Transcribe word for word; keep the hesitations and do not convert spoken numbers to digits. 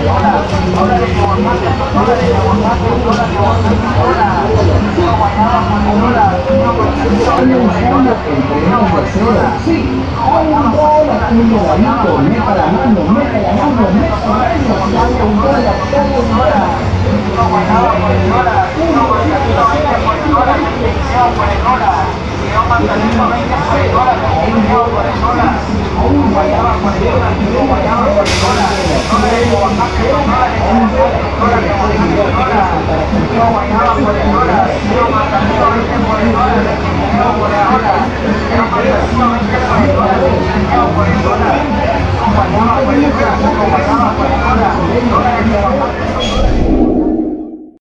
Sí, un dólar, un dolarito, meta la mano, meta la mano, meta la mano, un dólar, un dólar.